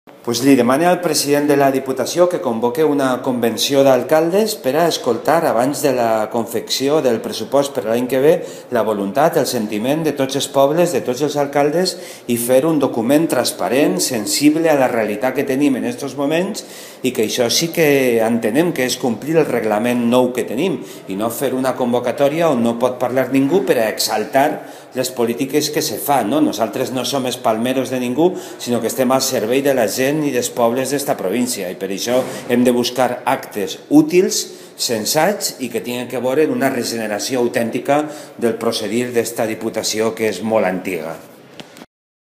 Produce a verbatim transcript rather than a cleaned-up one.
Pues li demana al president de la Diputació que convoque una convenció d'alcaldes per a escoltar abans de la confecció del pressupost per l'any que ve la voluntat, el sentiment de tots els pobles, de tots els alcaldes i fer un document transparent, sensible a la realitat que tenim en aquests moments i que això sí que entenem que és complir el reglament nou que tenim i no fer una convocatòria on no pot parlar ningú per a exaltar les polítiques que se fan. No? Nosaltres no som espalmeros de ningú, sinó que estem al servei de la gent i dels pobles d'esta província i per això hem de buscar actes útils, sensats i que tinguin que veure una regeneració autèntica del procedir d'esta Diputació que és molt antiga.